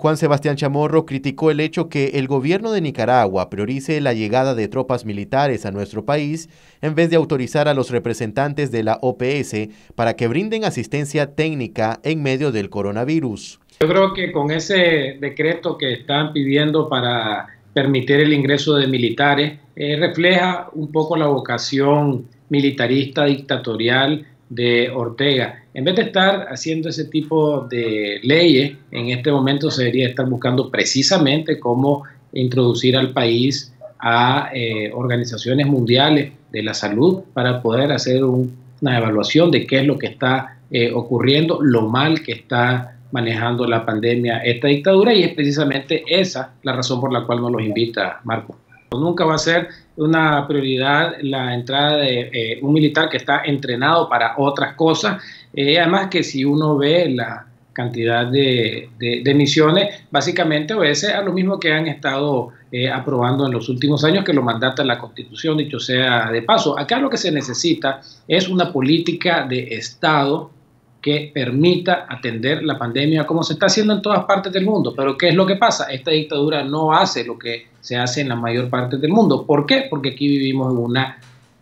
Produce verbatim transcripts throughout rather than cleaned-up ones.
Juan Sebastián Chamorro criticó el hecho que el gobierno de Nicaragua priorice la llegada de tropas militares a nuestro país en vez de autorizar a los representantes de la O P S para que brinden asistencia técnica en medio del coronavirus. Yo creo que con ese decreto que están pidiendo para permitir el ingreso de militares, eh, refleja un poco la vocación militarista dictatorial de Ortega. En vez de estar haciendo ese tipo de leyes, en este momento se debería estar buscando precisamente cómo introducir al país a eh, organizaciones mundiales de la salud para poder hacer un, una evaluación de qué es lo que está eh, ocurriendo, lo mal que está manejando la pandemia esta dictadura, y es precisamente esa la razón por la cual nos los invita Marco. Nunca va a ser una prioridad la entrada de eh, un militar que está entrenado para otras cosas. Eh, además que si uno ve la cantidad de, de, de misiones, básicamente obedece a lo mismo que han estado eh, aprobando en los últimos años, que lo mandata la Constitución, dicho sea de paso. Acá lo que se necesita es una política de Estado que permita atender la pandemia como se está haciendo en todas partes del mundo. Pero ¿qué es lo que pasa? Esta dictadura no hace lo que se hace en la mayor parte del mundo. ¿Por qué? Porque aquí vivimos en una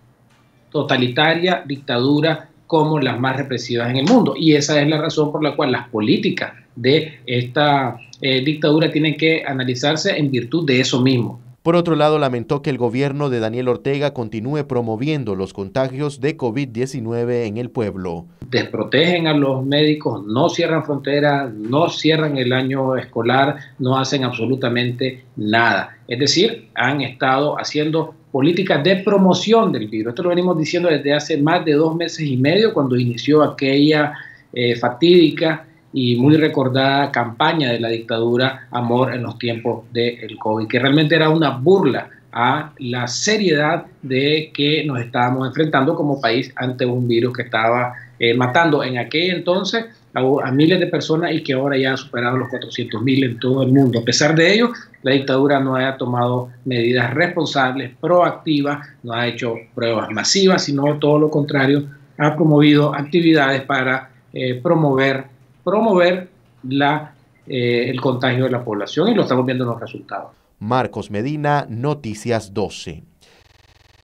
totalitaria dictadura como las más represivas en el mundo. Y esa es la razón por la cual las políticas de esta eh, dictadura tienen que analizarse en virtud de eso mismo. Por otro lado, lamentó que el gobierno de Daniel Ortega continúe promoviendo los contagios de COVID diecinueve en el pueblo. Desprotegen a los médicos, no cierran fronteras, no cierran el año escolar, no hacen absolutamente nada. Es decir, han estado haciendo políticas de promoción del virus. Esto lo venimos diciendo desde hace más de dos meses y medio, cuando inició aquella eh, fatídica y muy recordada campaña de la dictadura Amor en los tiempos del COVID, que realmente era una burla a la seriedad de que nos estábamos enfrentando como país ante un virus que estaba eh, matando en aquel entonces a, a miles de personas y que ahora ya ha superado los cuatrocientos mil en todo el mundo. A pesar de ello, la dictadura no ha tomado medidas responsables, proactivas, no ha hecho pruebas masivas, sino todo lo contrario, ha promovido actividades para eh, promover promover la, eh, el contagio de la población, y lo estamos viendo en los resultados. Marcos Medina, Noticias doce.